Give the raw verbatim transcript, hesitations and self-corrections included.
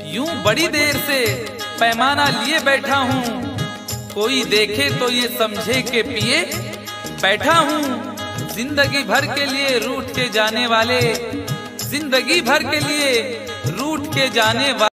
यूं बड़ी देर से पैमाना लिए बैठा हूँ, कोई देखे तो ये समझे के पिए बैठा हूँ। जिंदगी भर के लिए रूठ के जाने वाले, जिंदगी भर के लिए रूठ के जाने वाले